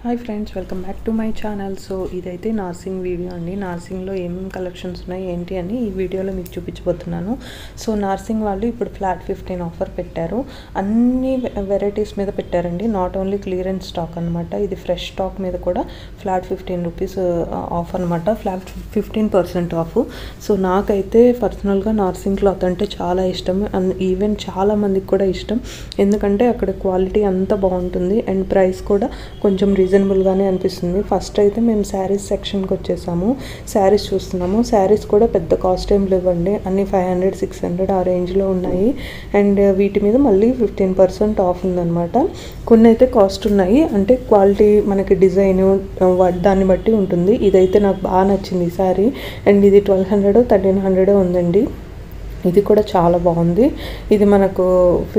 Hi friends, welcome back to my channel. So ఇదైతే Narsing video అండి. నార్సింగ్లో ఏమేమి కలెక్షన్స్ ఉన్నాయి ఏంటి అని ఈ వీడియోలో మీకు చూపించబోతున్నాను. సో నార్సింగ్ వాళ్ళు ఇప్పుడు ఫ్లాట్ 15 ఆఫర్ పెట్టారు. అన్ని వెరైటీస్ మీద పెట్టారండి. నాట్ ఓన్లీ క్లియరెన్స్ స్టాక్ అనమాట, ఇది ఫ్రెష్ స్టాక్ మీద కూడా ఫ్లాట్ 15 రూపీస్ ఆఫ్ అనమాట. Flat 15% off. సో నాకైతే పర్సనల్గా నార్సింగ్ క్లాత్ అంటే చాలా ఇష్టం. ఈవెన్ చాలా మందికి కూడా ఇష్టం, ఎందుకంటే అక్కడ క్వాలిటీ అంతా బాగుంటుంది అండ్ ప్రైస్ కూడా కొంచెం రీజనబుల్గానే అనిపిస్తుంది. ఫస్ట్ అయితే మేము శారీస్ సెక్షన్కి వచ్చేసాము. శారీస్ చూస్తున్నాము. శారీస్ కూడా పెద్ద కాస్ట్ ఏం లేవండి, అన్ని 500-600 ఆ రేంజ్లో ఉన్నాయి. అండ్ వీటి మీద మళ్ళీ 15% ఆఫ్ ఉందన్నమాట. కొన్ని అయితే కాస్ట్ ఉన్నాయి, అంటే క్వాలిటీ మనకి డిజైన్ దాన్ని బట్టి ఉంటుంది. ఇదైతే నాకు బాగా నచ్చింది ఈ శారీ. అండ్ ఇది 1200-1300 ఉందండి. ఇది కూడా చాలా బాగుంది. ఇది మనకు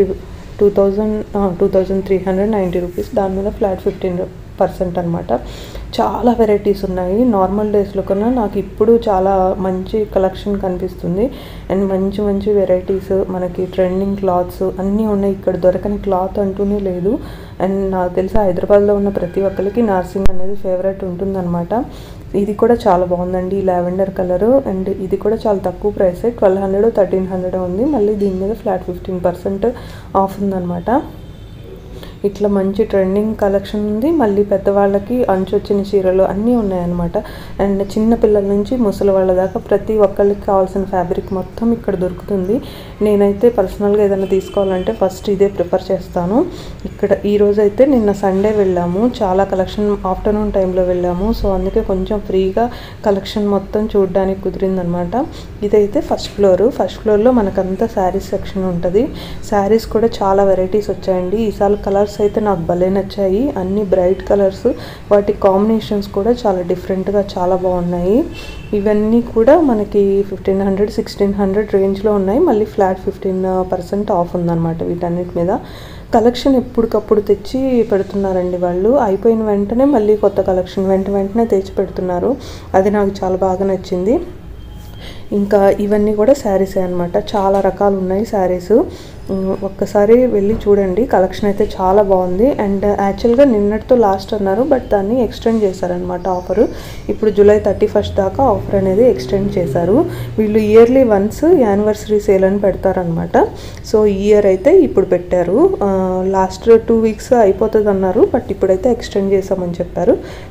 2390 రూపీస్. దాని మీద ఫ్లాట్ 15% అనమాట. చాలా వెరైటీస్ ఉన్నాయి. నార్మల్ డేస్లో కన్నా నాకు ఇప్పుడు చాలా మంచి కలెక్షన్ కనిపిస్తుంది. అండ్ మంచి మంచి వెరైటీస్, మనకి ట్రెండింగ్ క్లాత్స్ అన్నీ ఉన్నాయి. ఇక్కడ దొరకని క్లాత్ అంటూనే లేదు. అండ్ నాకు తెలిసి హైదరాబాద్లో ఉన్న ప్రతి ఒక్కరికి నార్సింగ్ అనేది ఫేవరెట్ ఉంటుందన్నమాట. ఇది కూడా చాలా బాగుందండి, లావెండర్ కలరు. అండ్ ఇది కూడా చాలా తక్కువ ప్రైసే, 1200-1300 ఉంది. మళ్ళీ దీని మీద ఫ్లాట్ 15% ఆఫ్ ఉందన్నమాట. ఇట్లా మంచి ట్రెండింగ్ కలెక్షన్ ఉంది. మళ్ళీ పెద్దవాళ్ళకి అంచొచ్చిన చీరలు అన్నీ ఉన్నాయన్నమాట. అండ్ చిన్న పిల్లల నుంచి ముసలి వాళ్ళ దాకా ప్రతి ఒక్కరికి కావాల్సిన ఫ్యాబ్రిక్ మొత్తం ఇక్కడ దొరుకుతుంది. నేనైతే పర్సనల్గా ఏదైనా తీసుకోవాలంటే ఫస్ట్ ఇదే ప్రిఫర్ చేస్తాను. ఇక్కడ ఈరోజు అయితే నిన్న సండే వెళ్ళాము, చాలా కలెక్షన్ ఆఫ్టర్నూన్ టైంలో వెళ్ళాము. సో అందుకే కొంచెం ఫ్రీగా కలెక్షన్ మొత్తం చూడడానికి కుదిరిందనమాట. ఇదైతే ఫస్ట్ ఫ్లోర్లో మనకంతా శారీస్ సెక్షన్ ఉంటుంది. శారీస్ కూడా చాలా వెరైటీస్ వచ్చాయండి. ఈసారి కలర్స్ అయితే నాకు భలే నచ్చాయి. అన్ని బ్రైట్ కలర్స్, వాటి కాంబినేషన్స్ కూడా చాలా డిఫరెంట్గా చాలా బాగున్నాయి. ఇవన్నీ కూడా మనకి 1500-1600 రేంజ్లో ఉన్నాయి. మళ్ళీ ఫ్లాట్ 15% ఆఫ్ ఉందన్నమాట వీటన్నిటి మీద. కలెక్షన్ ఎప్పటికప్పుడు తెచ్చి పెడుతున్నారండి వాళ్ళు. అయిపోయిన వెంటనే మళ్ళీ కొత్త కలెక్షన్ వెంటనే తెచ్చి పెడుతున్నారు. అది నాకు చాలా బాగా నచ్చింది. ఇంకా ఇవన్నీ కూడా శారీసే అనమాట. చాలా రకాలు ఉన్నాయి శారీస్. ఒక్కసారి వెళ్ళి చూడండి, కలెక్షన్ అయితే చాలా బాగుంది. అండ్ యాక్చువల్గా నిన్నటితో లాస్ట్ అన్నారు, బట్ దాన్ని ఎక్స్టెండ్ చేశారనమాట ఆఫరు. ఇప్పుడు జూలై 31 దాకా ఆఫర్ అనేది ఎక్స్టెండ్ చేశారు. వీళ్ళు ఇయర్లీ వన్స్ యానివర్సరీ సేల్ అని పెడతారనమాట. సో ఈ ఇయర్ అయితే ఇప్పుడు పెట్టారు. లాస్ట్ 2 వీక్స్ అయిపోతుంది అన్నారు, బట్ ఇప్పుడైతే ఎక్స్టెండ్ చేసామని చెప్పారు.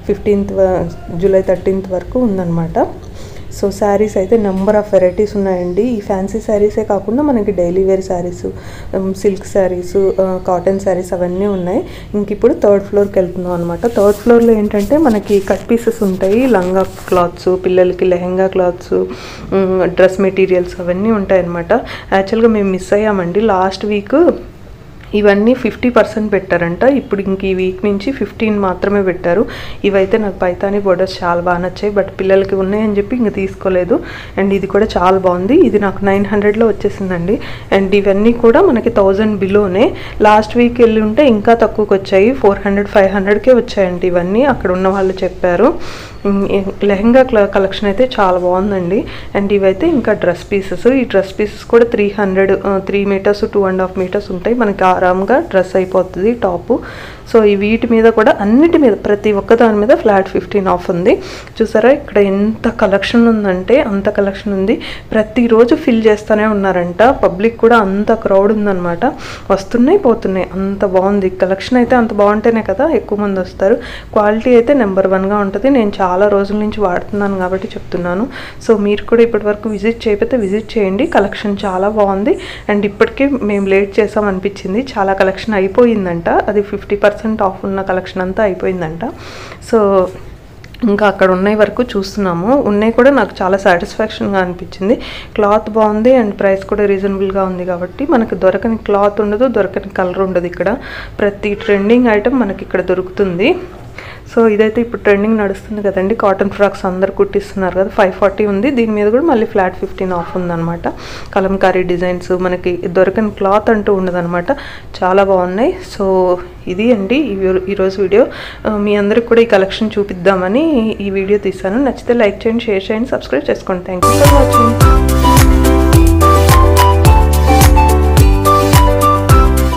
జూలై 13 వరకు ఉందన్నమాట. సో శారీస్ అయితే నెంబర్ ఆఫ్ వెరైటీస్ ఉన్నాయండి. ఈ ఫ్యాన్సీ శారీసే కాకుండా మనకి daily wear sarees, silk sarees, cotton sarees అవన్నీ ఉన్నాయి. ఇంక ఇప్పుడు 3rd ఫ్లోర్కి వెళ్తున్నాం అనమాట. 3rd ఫ్లోర్లో ఏంటంటే మనకి కట్ పీసెస్ ఉంటాయి, లంగా క్లాత్స్, పిల్లలకి లెహెంగా క్లాత్స్, డ్రెస్ మెటీరియల్స్ అవన్నీ ఉంటాయన్నమాట. యాక్చువల్గా మేము మిస్ అయ్యామండి. లాస్ట్ వీక్ ఇవన్నీ 50% పెట్టారంట. ఇప్పుడు ఇంక ఈ వీక్ నుంచి 15 మాత్రమే పెట్టారు. ఇవైతే నాకు పైతాని బోర్డర్స్ చాలా బాగా నచ్చాయి, బట్ పిల్లలకి ఉన్నాయని చెప్పి ఇంక తీసుకోలేదు. అండ్ ఇది కూడా చాలా బాగుంది. ఇది నాకు 900లో వచ్చేసిందండి. అండ్ ఇవన్నీ కూడా మనకి 1000 బిలోనే. లాస్ట్ వీక్ వెళ్ళి ఉంటే ఇంకా తక్కువకి వచ్చాయి, 400-500కే వచ్చాయండి ఇవన్నీ. అక్కడ ఉన్న వాళ్ళు చెప్పారు. లెహంగా కలెక్షన్ అయితే చాలా బాగుందండి. అండ్ ఇవైతే ఇంకా డ్రెస్ పీసెస్. ఈ డ్రెస్ పీసెస్ కూడా 3 మీటర్స్ 2.5 మీటర్స్ ఉంటాయి. మనకి ఆరాంగా డ్రెస్ అయిపోతుంది టాపు. సో ఈ వీటి మీద కూడా అన్నిటి మీద ప్రతి ఒక్క దాని మీద ఫ్లాట్ 15 ఆఫ్ ఉంది. చూసారా ఇక్కడ ఎంత కలెక్షన్ ఉందంటే అంత కలెక్షన్ ఉంది. ప్రతిరోజు ఫిల్ చేస్తూనే ఉన్నారంట. పబ్లిక్ కూడా అంత క్రౌడ్ ఉందన్నమాట. వస్తున్నాయి పోతున్నాయి, అంత బాగుంది కలెక్షన్. అయితే అంత బాగుంటేనే కదా ఎక్కువ మంది వస్తారు. క్వాలిటీ అయితే నెంబర్ 1గా ఉంటుంది. నేను చాలా రోజుల నుంచి వాడుతున్నాను కాబట్టి చెప్తున్నాను. సో మీరు కూడా ఇప్పటివరకు విజిట్ చేయకపోతే విజిట్ చేయండి. కలెక్షన్ చాలా బాగుంది. అండ్ ఇప్పటికీ మేము లేట్ చేసాం అనిపించింది. చాలా కలెక్షన్ అయిపోయిందంట. అది 50% ఆఫ్ ఉన్న కలెక్షన్ అంతా అయిపోయిందంట. సో ఇంకా అక్కడ ఉన్నాయి వరకు చూస్తున్నాము. ఉన్నాయి కూడా నాకు చాలా సాటిస్ఫాక్షన్గా అనిపించింది. క్లాత్ బాగుంది అండ్ ప్రైస్ కూడా రీజనబుల్గా ఉంది కాబట్టి మనకి దొరకని క్లాత్ ఉండదు, దొరకని కలర్ ఉండదు. ఇక్కడ ప్రతి ట్రెండింగ్ ఐటమ్ మనకి ఇక్కడ దొరుకుతుంది. సో ఇదైతే ఇప్పుడు ట్రెండింగ్ నడుస్తుంది కదండి, కాటన్ ఫ్రాక్స్ అందరు కుట్టిస్తున్నారు కదా. 540 ఉంది. దీని మీద కూడా మళ్ళీ ఫ్లాట్ 15 ఆఫ్ ఉందన్నమాట. కలంకారీ డిజైన్స్, మనకి దొరకని క్లాత్ అంటూ ఉండదన్నమాట. చాలా బాగున్నాయి. సో ఇది అండి ఈరోజు వీడియో. మీ అందరికి కూడా ఈ కలెక్షన్ చూపిద్దామని ఈ వీడియో తీసాను. నచ్చితే లైక్ చేయండి, షేర్ చేయండి, సబ్స్క్రైబ్ చేసుకోండి. Thank you for watching.